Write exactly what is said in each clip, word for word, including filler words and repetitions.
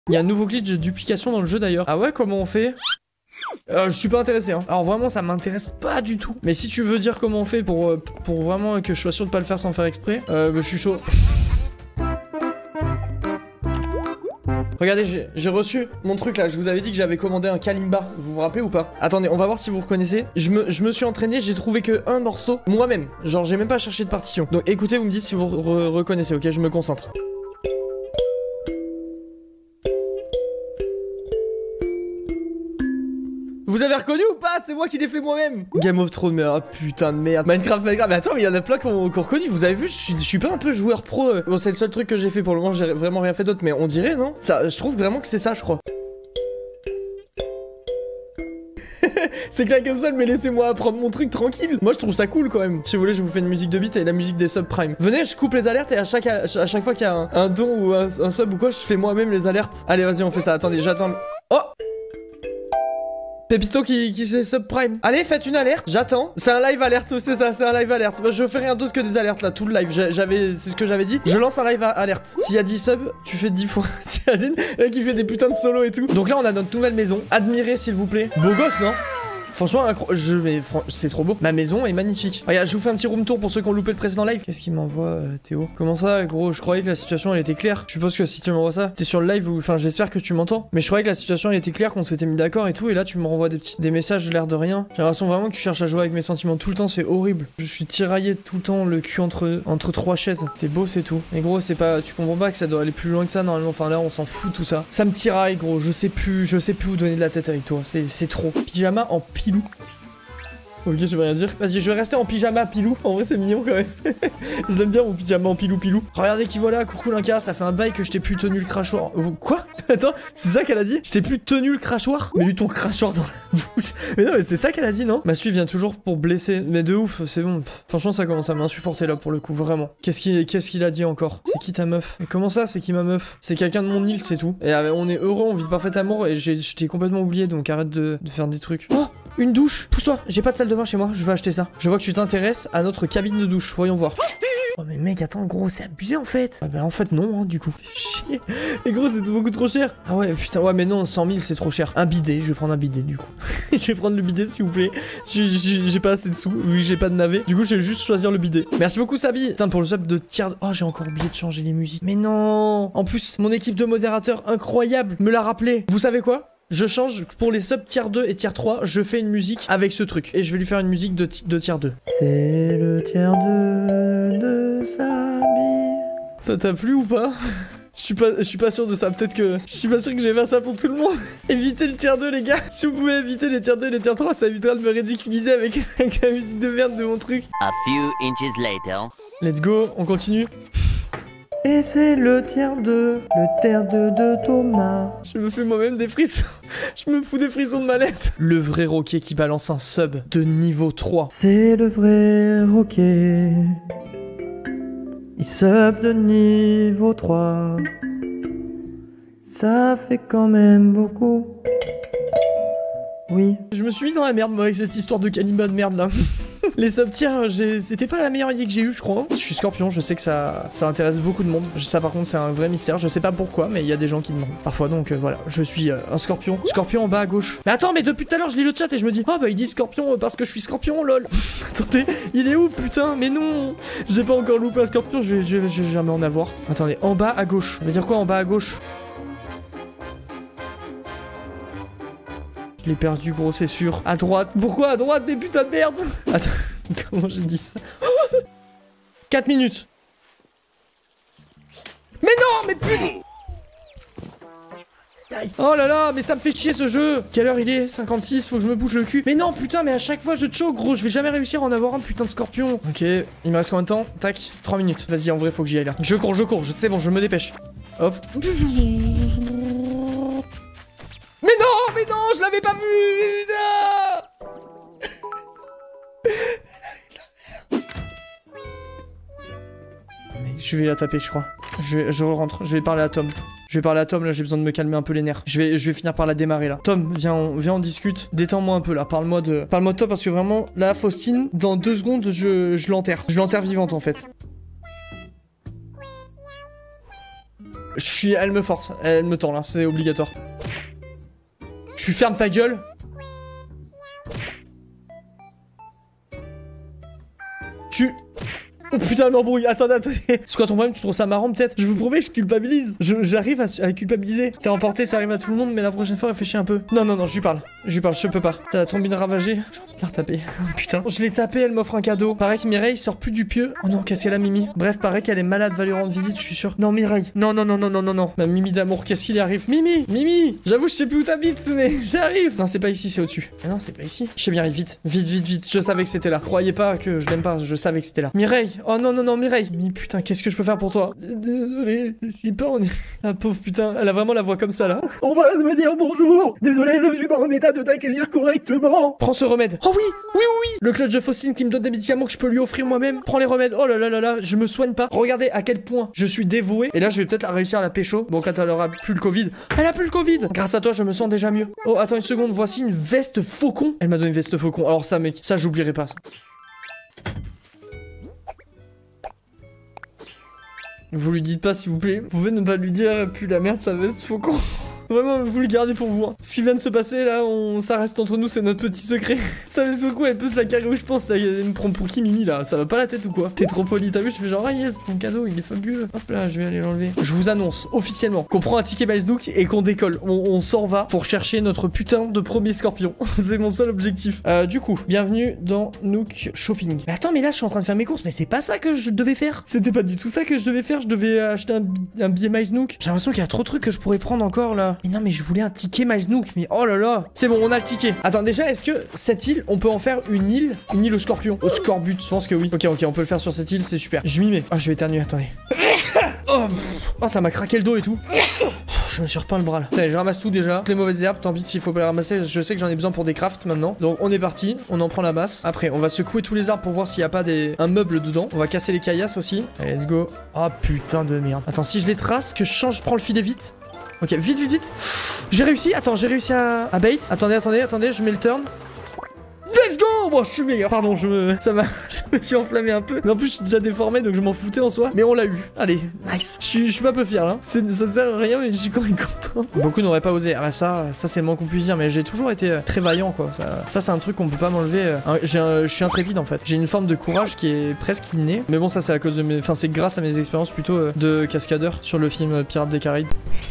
Il y a un nouveau glitch de duplication dans le jeu d'ailleurs. Ah ouais, comment on fait? Euh, je suis pas intéressé hein. Alors vraiment ça m'intéresse pas du tout. Mais si tu veux dire comment on fait pour, euh, pour vraiment que je sois sûr de pas le faire sans faire exprès, euh, bah, je suis chaud. Regardez, j'ai reçu mon truc là, je vous avais dit que j'avais commandé un kalimba, vous vous rappelez ou pas? Attendez, on va voir si vous reconnaissez. Je me, je me suis entraîné, j'ai trouvé que un morceau moi-même. Genre j'ai même pas cherché de partition. Donc écoutez, vous me dites si vous re reconnaissez, ok? Je me concentre. Vous avez reconnu ou pas? C'est moi qui l'ai fait moi-même. Game of Thrones, mais oh putain de merde. Minecraft, Minecraft. Mais attends, mais il y en a plein qui ont reconnu. Vous avez vu, je suis, je suis pas un peu joueur pro. Bon, c'est le seul truc que j'ai fait pour le moment. J'ai vraiment rien fait d'autre. Mais on dirait, non? Ça, je trouve vraiment que c'est ça, je crois. C'est claqué seul, mais laissez-moi apprendre mon truc tranquille. Moi, je trouve ça cool quand même. Si vous voulez, je vous fais une musique de beat et la musique des subprimes. Venez, je coupe les alertes et à chaque, à chaque fois qu'il y a un, un don ou un, un sub ou quoi, je fais moi-même les alertes. Allez, vas-y, on fait ça. Attendez, j'attends. Oh! Pépito qui, qui c'est subprime. Allez, faites une alerte, j'attends. C'est un live alerte, c'est ça, c'est un live alerte. Bah, je fais rien d'autre que des alertes là, tout le live. J'avais, c'est ce que j'avais dit. Je lance un live alerte. S'il y a dix subs, tu fais dix fois. T'imagines? Le mec qui fait des putains de solos et tout. Donc là, on a notre nouvelle maison. Admirez, s'il vous plaît. Beau gosse, non? Franchement, je mais c'est trop beau. Ma maison est magnifique. Regarde, je vous fais un petit room tour pour ceux qui ont loupé le précédent live. Qu'est-ce qu'il m'envoie, euh, Théo? Comment ça, gros? Je croyais que la situation elle était claire. Je suppose que si tu m'envoies ça, t'es sur le live ou enfin, j'espère que tu m'entends. Mais je croyais que la situation elle était claire, qu'on s'était mis d'accord et tout. Et là, tu me renvoies des petits des messages de l'air de rien. J'ai l'impression vraiment que tu cherches à jouer avec mes sentiments tout le temps. C'est horrible. Je suis tiraillé tout le temps, le cul entre entre trois chaises. T'es beau, c'est tout. Mais gros, c'est pas. Tu comprends pas que ça doit aller plus loin que ça normalement. Enfin là, on s'en fout tout ça. Ça me tiraille, gros. Je sais plus, je sais plus où donner de la tête avec toi. C'est trop. Pyjama en pilou. Ok, je vais rien dire. Vas-y, je vais rester en pyjama pilou. En vrai, c'est mignon quand même. Je l'aime bien mon pyjama en pilou pilou. Regardez qui voilà, coucou Linka. Ça fait un bail que je t'ai plus tenu le crachoir. Euh, quoi? Attends, c'est ça qu'elle a dit? Je t'ai plus tenu le crachoir? Mais lui, ton crachoir dans la bouche. Mais non, mais c'est ça qu'elle a dit, non? Ma suite vient toujours pour blesser. Mais de ouf, c'est bon. Franchement, ça commence à m'insupporter là pour le coup, vraiment. Qu'est-ce qu'il qu'est-ce qu'il a dit encore? C'est qui ta meuf? Mais comment ça, c'est qui ma meuf? C'est quelqu'un de mon île, c'est tout. Et euh, on est heureux, on vit de parfait amour. Et je t'ai complètement oublié, donc arrête de, de faire des trucs. Oh! Une douche. Pousse-toi, j'ai pas de salle de bain chez moi, je vais acheter ça. Je vois que tu t'intéresses à notre cabine de douche, voyons voir. Oh mais mec, attends, gros, c'est abusé en fait. Ah bah en fait non, hein, du coup. Chier. Et gros, c'est beaucoup trop cher. Ah ouais, putain, ouais, mais non, cent mille c'est trop cher. Un bidet, je vais prendre un bidet du coup. Je vais prendre le bidet s'il vous plaît. J'ai pas assez de sous, vu que j'ai pas de navet. Du coup, je vais juste choisir le bidet. Merci beaucoup, Sabi. Putain, pour le sub de tiers. Oh, j'ai encore oublié de changer les musiques. Mais non. En plus, mon équipe de modérateurs incroyable me l'a rappelé. Vous savez quoi? Je change pour les subs tier deux et tier trois, je fais une musique avec ce truc. Et je vais lui faire une musique de, de tier deux. C'est le tier deux de Sabi. Ça t'a plu ou pas? Je suis pas, je suis pas sûr de ça, peut-être que... Je suis pas sûr que je vais faire ça pour tout le monde. Évitez le tier deux les gars. Si vous pouvez éviter les tier deux et les tier trois, ça évitera de me ridiculiser avec, avec la musique de merde de mon truc. A few inches later. Let's go, on continue. Et c'est le tiers deux, le tiers deux de Thomas. Je me fais moi-même des frissons. Je me fous des frissons de malaise. Le vrai roquet qui balance un sub de niveau trois. C'est le vrai roquet. Il sub de niveau trois. Ça fait quand même beaucoup. Oui. Je me suis mis dans la merde moi avec cette histoire de kalimba de merde là. Les sub-tiers, c'était pas la meilleure idée que j'ai eue, je crois. Je suis scorpion, je sais que ça, ça intéresse beaucoup de monde. Ça, par contre, c'est un vrai mystère. Je sais pas pourquoi, mais il y a des gens qui demandent parfois. Donc euh, voilà, je suis euh, un scorpion. Scorpion en bas à gauche. Mais attends, mais depuis tout à l'heure, je lis le chat et je me dis, oh bah il dit scorpion parce que je suis scorpion, lol. Attendez, il est où, putain? Mais non, j'ai pas encore loupé un scorpion, je vais, je vais, je vais jamais en avoir. Attendez, en bas à gauche. Ça veut dire quoi en bas à gauche? Je l'ai perdu, gros, c'est sûr. À droite. Pourquoi à droite, des putains de merde? Attends, comment j'ai dit ça? quatre minutes. Mais non, mais putain. Oh là là, mais ça me fait chier ce jeu. Quelle heure il est? cinquante-six, faut que je me bouge le cul. Mais non, putain, mais à chaque fois je choke, gros. Je vais jamais réussir à en avoir un putain de scorpion. Ok, il me reste combien de temps? Tac, trois minutes. Vas-y, en vrai, faut que j'y aille là. Je cours, je cours, c'est bon, je me dépêche. Hop. Mais non, mais non, je l'avais pas vu. Non. Mec, je vais la taper, je crois. Je vais, je rentre. Je vais parler à Tom. Je vais parler à Tom, là, j'ai besoin de me calmer un peu les nerfs. Je vais, je vais finir par la démarrer, là. Tom, viens, on, viens, on discute. Détends-moi un peu, là. Parle-moi de... Parle-moi de toi, parce que vraiment, là, Faustine, dans deux secondes, je, je l'enterre. Je l'enterre vivante, en fait. Je suis... Elle me force, elle me tend là, c'est obligatoire. Tu fermes ta gueule. Tu... Oh putain, elle m'embrouille, attendez, attendez. C'est quoi ton problème? Tu trouves ça marrant peut-être? Je vous promets, je culpabilise. J'arrive à, à culpabiliser. T'as emporté, ça arrive à tout le monde, mais la prochaine fois, réfléchis un peu. Non, non, non, je lui parle. Je lui parle, je peux pas. T'as la trombine ravagée. J'ai envie de la retaper. Oh, putain. Je l'ai tapé, elle m'offre un cadeau. Pareil que Mireille sort plus du pieu. Oh non, qu'est-ce qu'elle a, Mimi? Bref, pareil qu'elle est malade, va lui rendre visite, je suis sûr. Non, Mireille. Non, non, non, non, non, non, non. Ma Mimi d'amour, qu'est-ce qu'il y arrive? Mimi, Mimi. J'avoue, je sais plus où t'habites, mais j'arrive. Non, c'est pas ici, c'est au-dessus. Ah non, c'est pas ici. Je sais bien, vite, vite, vite, vite. Je savais que c'était là. Croyez pas que je l'aime pas, je savais que c'était là. Mireille. Oh non, non, non, Mireille. Mais putain, qu'est-ce que je peux faire pour toi? Désolé, je suis pas en... Ah pauvre putain, elle a vraiment la voix comme ça là. On va se me dire bonjour. Désolé, je suis pas en état de t'accueillir correctement. Prends ce remède. Oh oui, oui, oui, oui. Le clutch de Faustine qui me donne des médicaments que je peux lui offrir moi-même. Prends les remèdes. Oh là là là là, je me soigne pas. Regardez à quel point je suis dévoué. Et là, je vais peut-être réussir à la pécho. Bon, quand elle aura plus le Covid. Elle a plus le Covid. Grâce à toi, je me sens déjà mieux. Oh, attends une seconde. Voici une veste faucon. Elle m'a donné une veste faucon. Alors ça, mec, ça, j'oublierai pas. Ça. Vous lui dites pas s'il vous plaît. Vous pouvez ne pas lui dire puis la merde sa veste faucon. Vraiment, vous le gardez pour vous. Hein. Ce qui vient de se passer là, on... ça reste entre nous, c'est notre petit secret. Ça veste faucon, elle peut se la carrer où je pense. Là, elle me prend pour qui Mimi là? Ça va pas la tête ou quoi? T'es trop poli, t'as vu? Je fais genre ah yes, ton cadeau il est fabuleux. Hop là, je vais aller l'enlever. Je vous annonce officiellement qu'on prend un ticket Miles Nook et qu'on décolle. On, on s'en va pour chercher notre putain de premier scorpion. C'est mon seul objectif. Euh, du coup, bienvenue dans Nook Shopping. Mais attends, mais là je suis en train de faire mes courses, mais c'est pas ça que je devais faire. C'était pas du tout ça que je devais faire. Je devais acheter un, bi un billet Miles Nook. J'ai l'impression qu'il y a trop de trucs que je pourrais prendre encore là. Mais non, mais je voulais un ticket Miles Nook. Mais oh là là. C'est bon, on a le ticket. Attends, déjà, est-ce que cette île, on peut en faire une île? Une île au scorpion? Au scorbut? Je pense que oui. Ok, ok, on peut le faire sur cette île, c'est super. Je m'y mets. Oh, je vais éternuer, attendez. Oh, oh ça m'a craqué le dos et tout. Je me suis repeint le bras là. Allez, je ramasse tout déjà. Toutes les mauvaises herbes, tant pis s'il faut pas les ramasser. Je sais que j'en ai besoin pour des crafts maintenant. Donc on est parti. On en prend la masse. Après, on va secouer tous les arbres pour voir s'il n'y a pas des... un meuble dedans. On va casser les caillasses aussi. Allez, let's go. Oh putain de merde. Attends, si je les trace, que je change, je prends le filet vite. Ok, vite, vite, vite. J'ai réussi. Attends, j'ai réussi à... à bait. Attendez, attendez, attendez, je mets le turn. Let's go! Bon, je suis meilleur. Pardon, je me... Ça m'a... je me suis enflammé un peu. Mais en plus, je suis déjà déformé, donc je m'en foutais en soi. Mais on l'a eu. Allez, nice. Je suis, je suis pas peu fier, là. Ça sert à rien, mais je suis quand même content. Beaucoup n'auraient pas osé. Ah bah ça, ça c'est le moins qu'on puisse dire. Mais j'ai toujours été très vaillant, quoi. Ça, ça c'est un truc qu'on peut pas m'enlever. J'ai un... Je suis intrépide, en fait. J'ai une forme de courage qui est presque innée. Mais bon, ça c'est à cause de mes... Enfin, c'est grâce à mes expériences plutôt euh, de cascadeur sur le film Pirates des Caraïbes.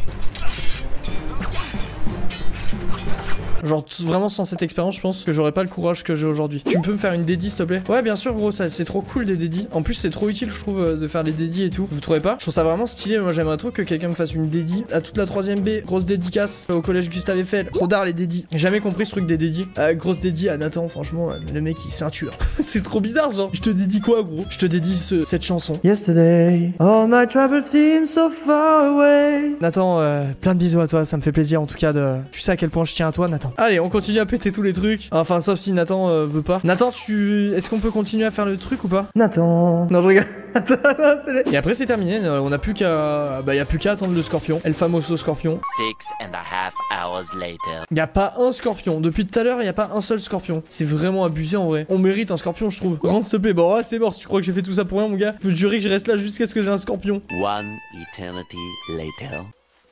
Genre vraiment sans cette expérience je pense que j'aurais pas le courage que j'ai aujourd'hui. Tu peux me faire une dédie s'il te plaît? Ouais bien sûr gros, ça c'est trop cool des dédis. En plus c'est trop utile je trouve de faire les dédis et tout. Vous trouvez pas? Je trouve ça vraiment stylé. Moi j'aimerais trop que quelqu'un me fasse une dédie. À toute la troisième B, grosse dédicace au collège Gustave Eiffel. Trop d'art les dédis. J'ai jamais compris ce truc des dédis. Euh, grosse dédie à Nathan franchement le mec il ceinture. C'est trop bizarre genre. Je te dédie quoi gros? Je te dédie ce, cette chanson. Yesterday, all my troubles seem so far away. Nathan, euh, plein de bisous à toi, ça me fait plaisir en tout cas de... Tu sais à quel point je tiens à toi Nathan. Allez, on continue à péter tous les trucs. Enfin, sauf si Nathan euh, veut pas. Nathan, tu... Est-ce qu'on peut continuer à faire le truc ou pas? Nathan... Non, je rigole. Et après, c'est terminé. On a plus qu'à... Bah, y a plus qu'à attendre le scorpion. El famoso scorpion. Six and a half hours later. Y a pas un scorpion. Depuis tout à l'heure, y a pas un seul scorpion. C'est vraiment abusé en vrai. On mérite un scorpion, je trouve. Rentre, s'il te plaît. Bon, ouais, c'est mort. Si tu crois que j'ai fait tout ça pour rien, mon gars, je peux te jurer que je reste là jusqu'à ce que j'ai un scorpion. One eternity later.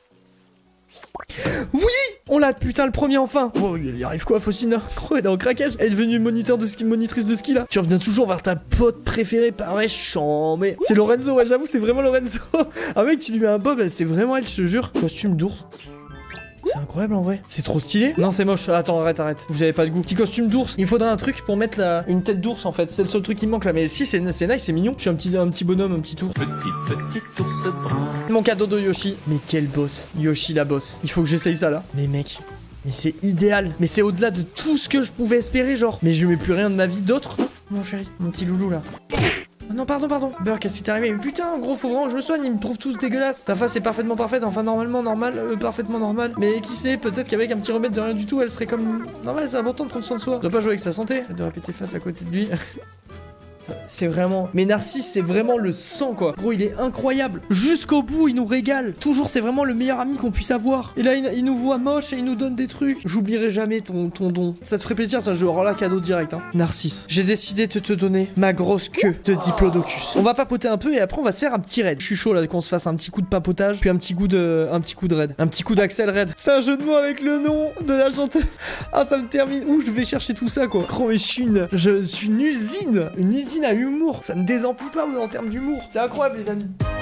Oui! On l'a, putain, le premier enfin! Oh, il arrive quoi, Faucine? Oh, elle est en craquage. Elle est devenue moniteur de ski, monitrice de ski là. Tu reviens toujours vers ta pote préférée, pareil, chambé. C'est Lorenzo, ouais, j'avoue, c'est vraiment Lorenzo. Ah, mec, tu lui mets un bob, c'est vraiment elle, je te jure. Costume d'ours. C'est incroyable en vrai. C'est trop stylé. Non, c'est moche. Attends, arrête, arrête. Vous avez pas de goût. Petit costume d'ours. Il me faudrait un truc pour mettre la... une tête d'ours en fait. C'est le seul truc qui me manque là. Mais si, c'est nice, c'est mignon. Je suis un petit, un petit bonhomme, un petit ours. Petit, petit ours brun. Mon cadeau de Yoshi. Mais quel boss. Yoshi la boss. Il faut que j'essaye ça là. Mais mec. Mais c'est idéal. Mais c'est au-delà de tout ce que je pouvais espérer, genre. Mais je mets plus rien de ma vie d'autre. Oh, mon chéri. Mon petit loulou là. Oh non, pardon, pardon. Beurre, qu'est-ce qui t'est arrivé? Mais putain, gros, faut vraiment que je me soigne, ils me trouvent tous dégueulasses. Ta face est parfaitement parfaite, enfin normalement normal, euh, parfaitement normal. Mais qui sait, peut-être qu'avec un petit remède de rien du tout, elle serait comme... Normal, c'est important de prendre soin de soi. Je dois pas jouer avec sa santé. Elle doit répéter face à côté de lui. C'est vraiment... Mais Narcisse, c'est vraiment le sang, quoi. Gros, il est incroyable. Jusqu'au bout, il nous régale. Toujours, c'est vraiment le meilleur ami qu'on puisse avoir. Et là, il, il nous voit moche et il nous donne des trucs. J'oublierai jamais ton, ton don. Ça te ferait plaisir, ça, je rends là cadeau direct, hein. Narcisse, j'ai décidé de te donner ma grosse queue de Diplodocus. On va papoter un peu et après, on va se faire un petit raid. Je suis chaud, là, qu'on se fasse un petit coup de papotage, puis un petit coup de... un petit coup de raid. Un petit coup d'Axel raid. C'est un jeu de mots avec le nom de la chanteuse. Ah, ça me termine. Ouh, je vais chercher tout ça, quoi. Gros, mais je suis une... Je suis une usine. Une usine à humour. Ça ne désemplit pas en termes d'humour. C'est incroyable, les amis.